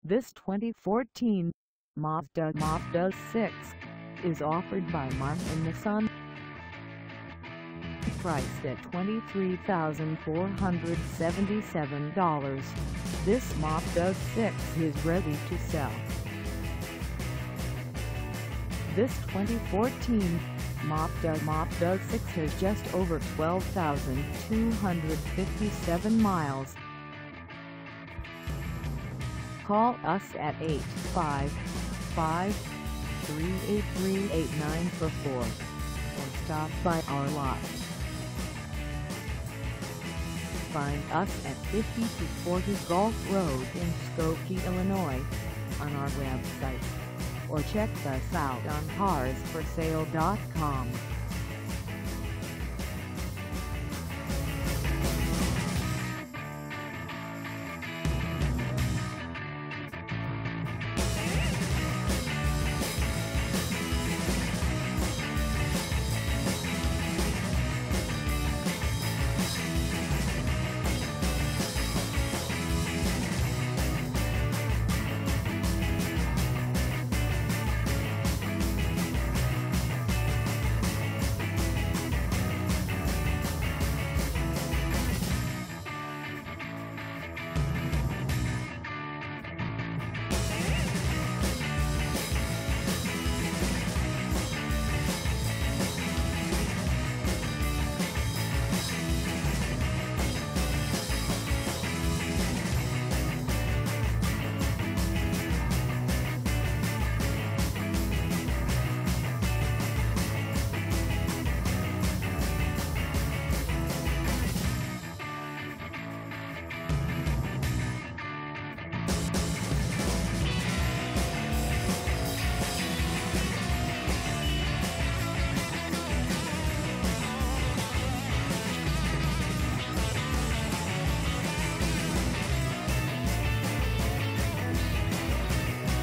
This 2014 Mazda 6 is offered by Martin Nissan. Priced at $23,477, this Mazda 6 is ready to sell. This 2014 Mazda 6 has just over 12,257 miles. Call us at 855-383-8944 or stop by our lot. Find us at 5240 Gulf Road in Skokie, Illinois, on our website, or check us out on carsforsale.com.